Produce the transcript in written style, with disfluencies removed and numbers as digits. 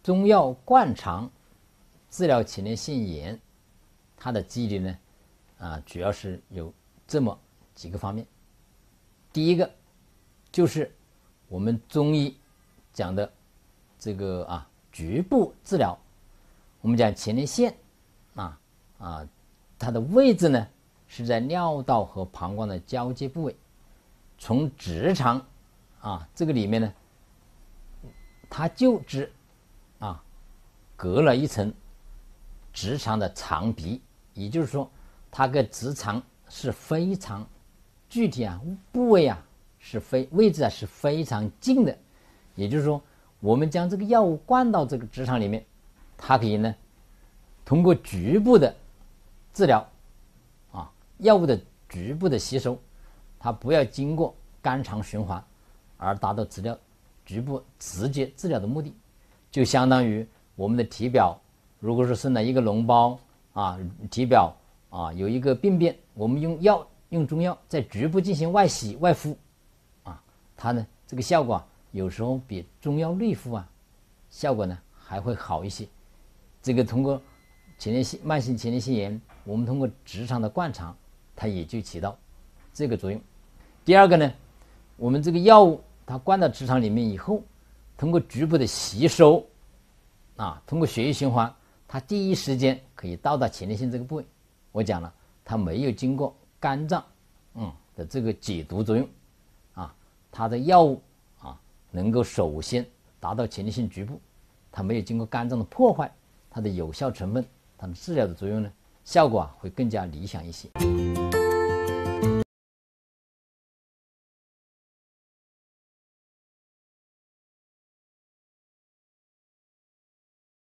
中药灌肠治疗前列腺炎，它的机理呢，主要是有这么几个方面。第一个就是我们中医讲的这个局部治疗。我们讲前列腺它的位置呢是在尿道和膀胱的交界部位，从直肠这个里面呢，它就只隔了一层直肠的肠壁，也就是说它跟直肠是非常具体部位位置是非常近的。也就是说我们将这个药物灌到这个直肠里面，它可以呢通过局部的治疗药物的局部的吸收，它不要经过肝肠循环，而达到局部直接治疗的目的。就相当于我们的体表如果是生了一个脓包体表有一个病变，我们用中药在局部进行外洗外敷它呢这个效果有时候比中药内敷效果呢还会好一些。这个通过慢性前列腺炎，我们通过直肠的灌肠，它也就起到这个作用。第二个呢，我们这个药物它灌到直肠里面以后，通过局部的吸收通过血液循环，它第一时间可以到达前列腺这个部位。我讲了，它没有经过肝脏的这个解毒作用它的药物能够首先达到前列腺局部，它没有经过肝脏的破坏，它的有效成分，它的治疗的作用呢，效果会更加理想一些。